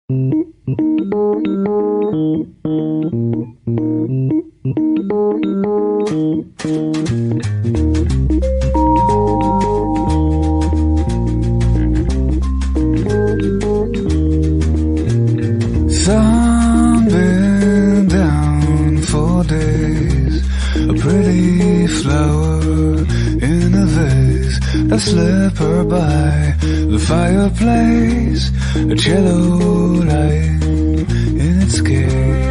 Sun been down for days, a pretty flower in a vase. I slip her by the fireplace, a cello lying in its case.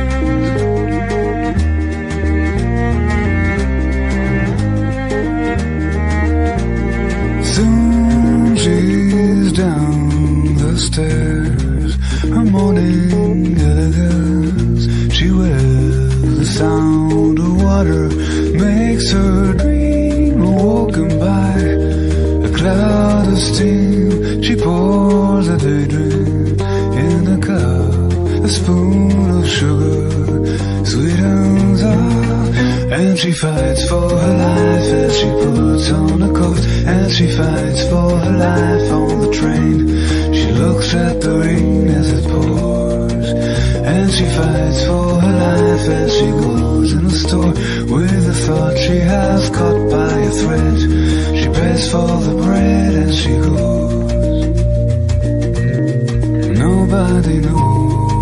Soon she's down the stairs, her morning elegance she wears. The sound of water makes her dream, walking by a cloud of steam. She pours a daydream in a cup, a spoon of sugar sweetens up, and she fights for her life as she puts on a coat, and she fights for her life on the train. She looks at the rain as it pours, and she fights for her life as she goes in the store with the thought she has caught by a thread. She pays for the bread and she goes. Nobody knows.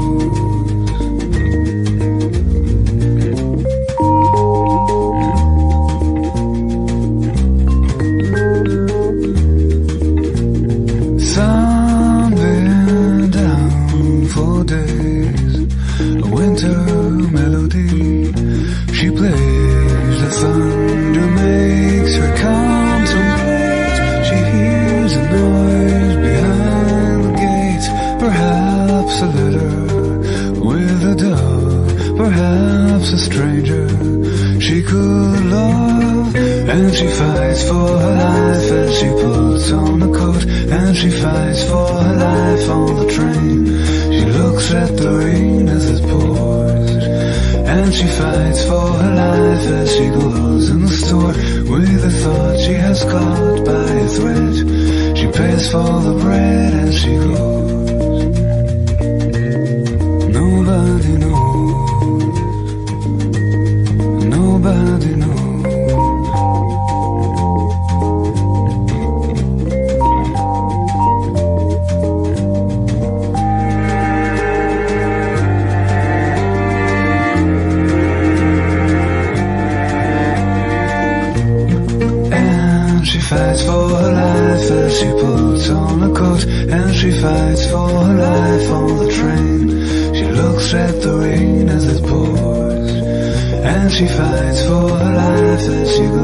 Sun been down for days, a winter melody she plays. The thunder makes her contemplate. She hears a noise behind the gate, perhaps a letter with a dove, perhaps a stranger she could love. And she fights for her life as she puts on a coat, and she fights for her life on the train. She looks at the rain as it pours, and she fights for her life as she goes in the store with the thought she has caught by a thread. She pays for the bread and she goes. Nobody knows. Nobody knows. She fights for her life as she puts on a coat, and she fights for her life on the train. She looks at the rain as it pours, and she fights for her life as she goes.